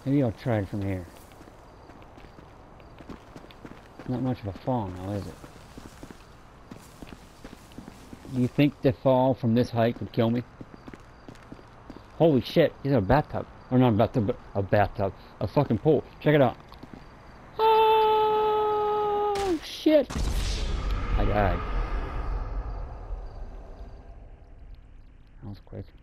Maybe I'll try it from here. Not much of a fall now, is it? Do you think the fall from this height would kill me? Holy shit, he's in a bathtub. Or not a bathtub, but a bathtub. A fucking pool. Check it out. Oh, shit. I died. That was quick.